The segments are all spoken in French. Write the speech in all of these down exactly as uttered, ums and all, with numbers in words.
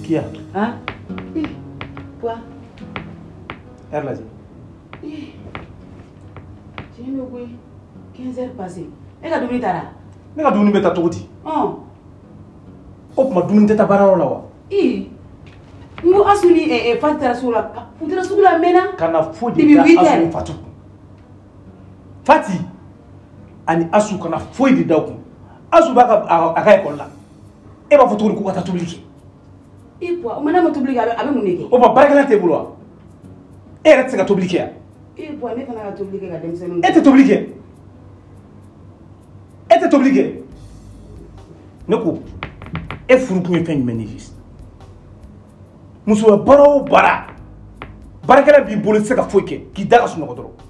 Qui a? Hein? Quoi? Elle l'a dit. J'ai mis au quinze heures passées. Elle a donné Tara. Elle a donné ta toti. Oh. Oh, ma donné ta barra là. Eh. Nous asuni et Fantara sur la. Fantara sur la mena. Kana fo de da asu Fatu. Fati. Ani asu kana fo de da ku. Asu baka aka école là. E ba foto ko ta publique. E quoi? O mana mo publique avec mon équipe. O ba barakala te bulwa. E rete ka publique ya. E quoi? Ne kana ka publique ka demsenu. E te publique. E te publique. Ne ko e furu ku fen menifis. Muso bara o bara. Barakala bi bolo se ka foike ki daga sunu ko doro.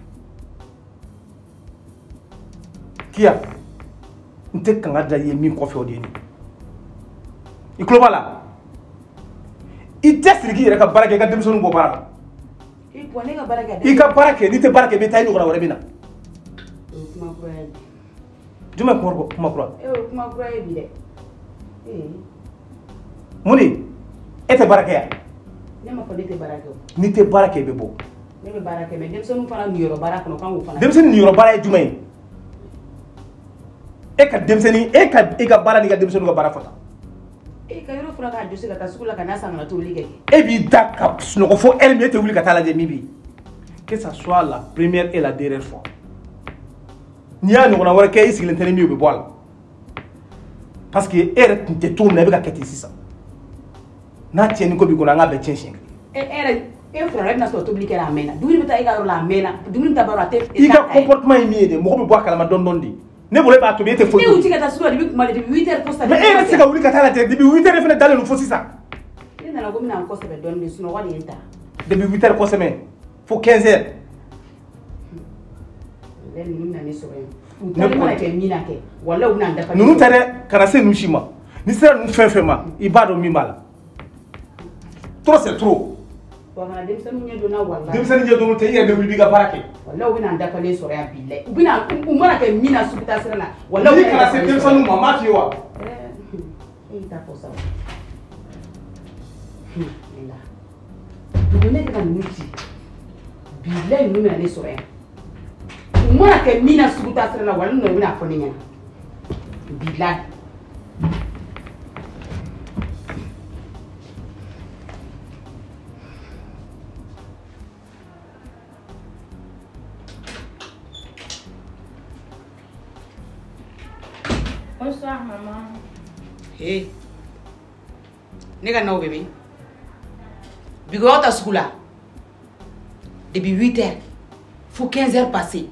Kia. Nte kanga da ye min ko fe odeni. I kulo bala. I test ki yɛrɛ ka baara kɛ i ka denmisɛnninw bɔ baara la. I ko ne ka baara kɛ. I ka baara kɛ n'i tɛ baara kɛ i bɛ taa i ɲɔgɔnna wɛrɛ bɛ na. O kuma kura ye. Jumɛn kuma kuma kura? E o kuma kura ye bi dɛ. Ee. Mun de? E tɛ baara kɛ yan? Ne ma fɔ ne tɛ baara kɛ o. N'i tɛ baara kɛ i bɛ bɔ. Ne bɛ baara kɛ mais denmisɛnninw fana niyɔrɔ baara kɔnɔ kan k'o fana. Denmisɛnnin niyɔrɔ baara ye jumɛn ye? E ka denmisɛnnin e ka e ka baara n'i ka denmisɛnninw ka baara fɔ tan. E ka yɔrɔ fura k'a jɔsi ka taa sugu la ka n'a san ka na tobili kɛ. E b'i da ka sunɔgɔ fo heure min e tɛ wuli ka taa lajɛ min bɛ yen. Que ça soit la première et la dernière fois. N'i y'a ɲɔgɔnna wɛrɛ kɛ i sigilen tɛ ni min ye o bɛ bɔ a la. Parce que e yɛrɛ tun tɛ to min na e bɛ ka kɛ ten sisan. N'a tiɲɛni ko b'i kɔnɔ an k'a bɛɛ tiɲɛ siɲɛ kelen. E yɛrɛ e fura e bɛna sɔrɔ tobili kɛra a mɛnna dumuni bɛ taa i ka yɔrɔ la a mɛnna dumuni ta baro a tɛ. I ka comportement ye min ye de mɔgɔ bɛ bɔ a kalama dɔɔni dɔɔni de. Ne bolo e b'a tobi e tɛ foyi. Ne y'u ci ka taa sugu la depuis kuma depuis huit heures fo sisan. Mais e yɛrɛ tɛ se ka wuli ka taa lajɛ depuis huit heures fana dalen don fo sisan. Ne nana ko n bɛna n kɔsɛbɛ dɔɔni de sunɔgɔ de ye n ta. Depuis huit heures kɔsɛbɛ fo quinze heures. Ne ninnu bɛna ne sɔrɔ yen. U taali mana kɛ min na kɛ walahi u bɛna n dafa. Ninnu tɛ dɛ kana se ninnu si ma ni sera ninnu fɛn fɛn ma i b'a dɔn min b'a la. Trop c'est trop. Wa kana denmisɛnninw ɲɛ donna walahi. Denmisɛnnin ɲɛ donna tɛ i yɛrɛ bɛ wuli b'i ka baara kɛ. Walahi u bɛna n dafalen sɔrɔ yan bilahi. U bɛna u mana kɛ min na sugu taa sira la walahi. N'i kana se denmisɛnninw ma n b'a f'i ye wa. E y'i ta fɔ sa. Dugu ne tɛ ka ninnu ci bilahi ninnu bɛna ne sɔrɔ yan. U mana kɛ min na sugu taa sira la walahi ninnu bɛna fɔ ne ɲɛna bilahi. Bonsoir, maman. Hey. Ne ka n'aw bɛ min? Bigo aw ta sugu la. Depuis huit heures fo quinze heures passées.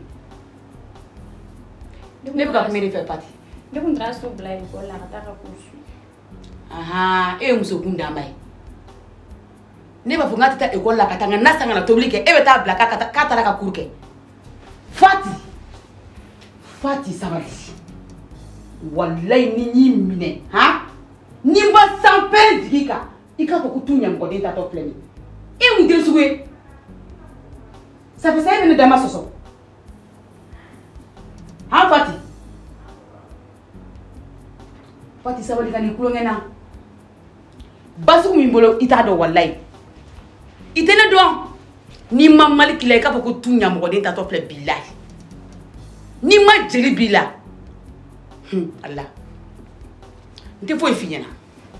Ne bɛ ka kuma de fɛ Pati. Ne kun taara so bila école la ka taa ka cours su. Ahan, e ye muso kundama ye. Ne b'a fɔ n k'a tɛ taa école la ka taa nka n'a san ka na tobili kɛ e bɛ taa bila k'a taara ka cours kɛ. Fati. Fati sabali. Wallahi ni y'i minɛ han ni n ba sanfɛ jigi kan i k'a fɔ ko tu ɲɛmɔgɔden tatɔ filɛ nin ye e mun tɛ sugu ye ça fait ça e bɛ ne dama sɔsɔ han Fati Fati sabali ka n'i tulonkɛ na basugu min bolo i t'a dɔn wallahi i tɛ ne dɔn n'i ma mali kila i k'a fɔ ko tu ɲɛmɔgɔden tatɔ filɛ bilahi n'i ma jeli b'i la. Hmm, Allah. Nte foyi f'i ɲɛna.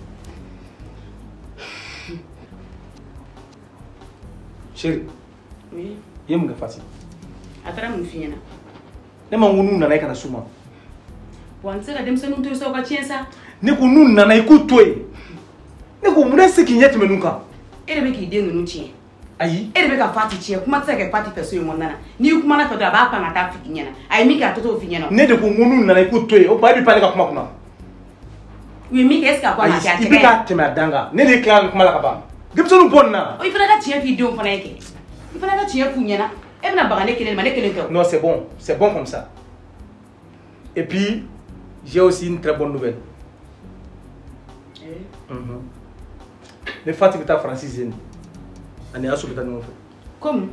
Chérie. Oui. I ye mun kɛ Fati? A taara mun f'i ɲɛna? Ne ma ko n'u nana i kana s'u ma. Wa n tɛ se ka denmisɛnninw to yen sa u ka tiɲɛ sa. Ne ko n'u nana i k'u to yen. Ne ko mun de se k'i ɲɛ tɛmɛ n'u kan? E de bɛ k'i den ninnu tiɲɛ. Ayi. E de bɛ ka Fati tiɲɛ kuma tɛ se ka kɛ Fati fɛ so in kɔnɔna na. N'i kumana fɛ dɔrɔn a b'a pan ka taa f'i ɲɛna. A ye min kɛ a tɔ t'o f'i ɲɛna. Ne de ko n'u nana i k'u to yen o ba e bɛ pan ne ka kuma kunna. U ye min kɛ est ce que a ko a ma kɛ a tɛgɛ. I bɛ ka tɛmɛ a dan kan. Ne de ye tila kuma la ka ban. Denmisɛnninw bɔ nin na. I fana ka tiɲɛ f'i denw fana ye kɛ. I fana ka tiɲɛ f'u ɲɛna. E bɛna baga ne kelen ma ne kelen tɛ. Non, c'est bon, c'est bon comme ça. Et puis j'ai aussi une très bonne nouvelle. Eh. Mhm. Ne Fati bɛ taa Faransi zeni. Ani Asu bɛ taa ɲɔgɔn fɛ. Comme?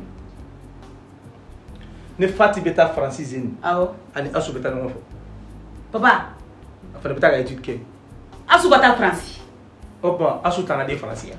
Ne Fati bɛ taa Faransi zeni. Awɔ. Ani Asu bɛ taa ɲɔgɔn fɛ. Papa. A fana bɛ taa ka étude kɛ. Asu ka taa Faransi. Opa, asu tana de Français.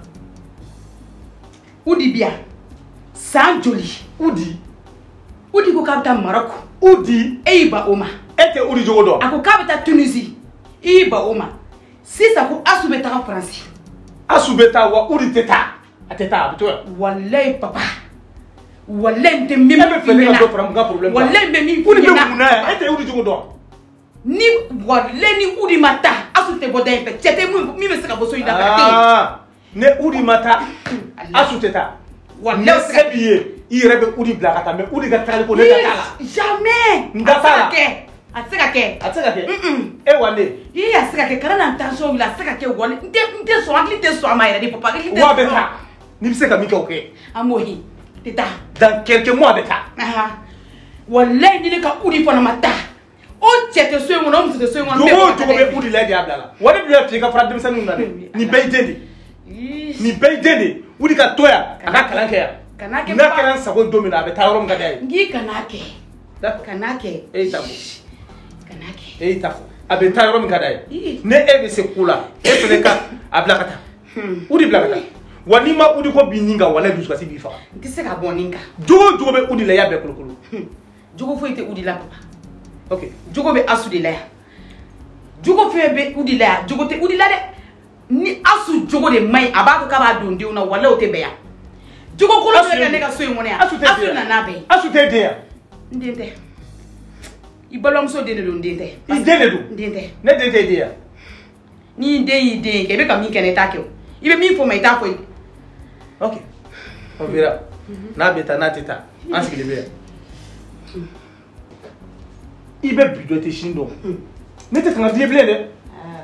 Udi bien. San joli. Udi. Udi ko kabta Maroc. Udi. Eiba Oma. Ete Udi jogo do. Ako kabta Tunisie. Eiba Oma. Si ça ko asu beta en France. Asu beta wa Udi teta. Ateta abito. Wallahi papa. Wallahi te mimi. Ebe fele ka do problème. Wallahi me mi. Udi be muna. Ete Udi jogo do. Ni wallahi ni Udi mata. Asu te boda en fait. Tete mi me saka boso ida kate. Ah. Ne Udi mata. Asu teta. Wallahi c'est bien. Il rebe Udi blakata mais Udi ga tali ko ne tala. Jamais. Ngatala. Atseka ke. Atseka ke. E wande. Yi aseka ke kana intention la seka ke wale. Nte nte so angli te so ama ira di papa. Wa beta. Ni bise ka mi ka oké. Amohi. Teta. Dans quelques mois beta. Aha. Wallahi ni ka Udi fona mata. O tete so ngo no mse so ngo. Dogo dogo be Udi la di ablala. Wani bi fi ka fra dem sanu na de. Ni bay dende. Ni bay dende. Udi ka toya. Aka kalanke ya. Kanake na kalan sago domina be taworom ga dai. Ngi kanake. D'accord. Kanake. E tafo. Kanake. E tafo. Abe taworom ga dai. Ne e be se kula. E fele ka ablakata. Udi blakata. Wani ma Udi ko bininga wala du so si bi fa. Nti se ka boninga. Dogo dogo be Udi la ya be kulukulu. Jogo fo ite Udi la papa. OK. Jogo be asu de la. Jogo fe be Udi la. Jogo te Udi la de. Ni asu jogo de mai abako ka ba donde una wala o te be ya. Jogo ko lo be nega so yimone ya. Asu na na be. Asu te de ya. Ndente. Ibalom so de do ndente. I de le do. Ndente. Ne de de de ya. Ni de yi de ke be ka mi kene ta ke. Ibe mi fo mai ta fo. OK. On verra. Na beta na teta. Ansi le be. Ibe bido te shindo. Ne te kana die blé de. Ah.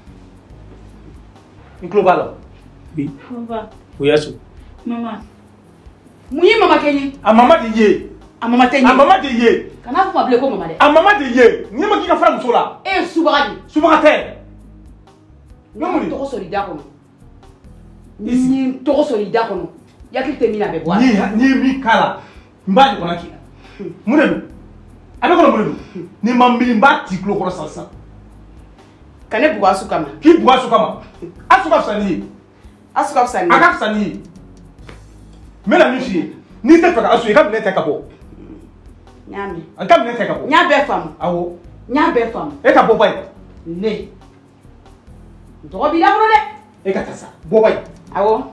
In global. Oui. Papa. Oui, asu. Maman. Muyi mama kenyi. A mama de ye. A mama tenyi. A mama de ye. Kana fu mable ko mama de. A mama de ye. Ni ma ki ka fra muso la. Eh subagadi. Subagate. Ni to ko sori da kono. Ni to ko sori da kono. Yakil te mina be bwa. Ni ni mi kala. Mbadi kona ki. Muredu. Abe kono muredu. Ni mambi mbati klo ko sansa. Kane bwa asu kama. Ki bwa asu kama. Asu ka sani. Asu ka sani. Aka sani. Mena mi fi. Ni te faka asu e ka bi ne te ka bo. Nyami. An ka bi ne te ka bo. Nya be fam. Awo. Nya be fam. E ka bo bay. Ne. Ndo bi la bro de. E ka tasa. Bo bay. Awo.